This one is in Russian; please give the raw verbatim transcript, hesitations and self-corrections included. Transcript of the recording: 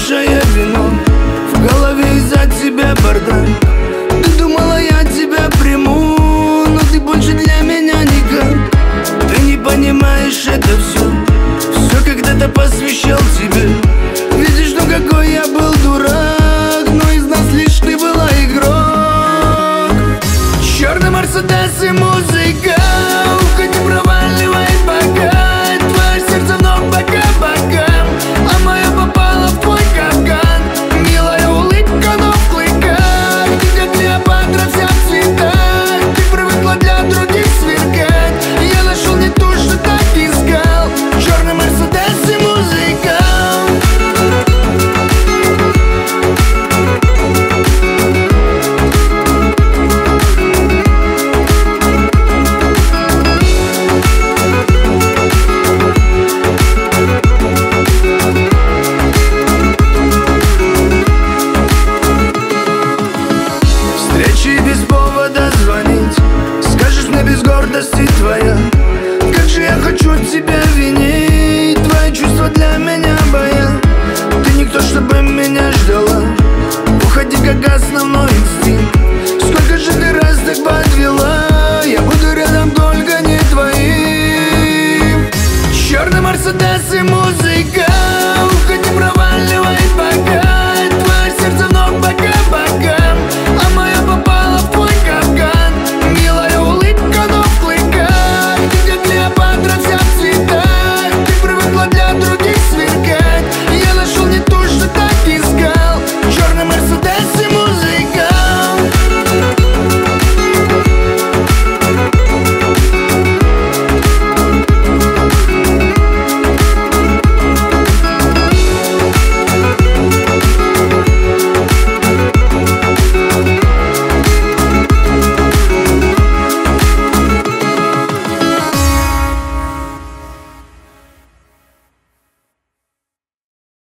хорошее вино, в голове из-за тебя бардак. Ты думала, я тебя приму, но ты больше для меня никак. Ты не понимаешь, это все, все когда-то посвящал тебе. Видишь, ну какой я был дурак, но из нас лишь ты была игрок. Черный Мерседес и музыка, ухо не проваливает пока. Твое сердце вновь по кабакам, а мое попало в твой капкан. Милая улыбка, но в клыках, ты как Клеопатра вся в цветах. Ты привыкла для других сверкать, я нашел не то, что так искал. Черный Мерседес и музыка. Встречи без повода звонить, скажешь мне без гордости твоя. Как же я хочу тебя винить, твои чувства для меня боя. Ты никто, чтобы меня ждала, уходи как основной инстинкт. Сколько же ты раз так подвела, я буду рядом только